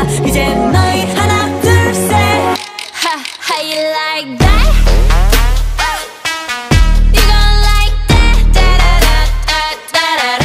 이제 너희 하나 둘 셋. How you like that?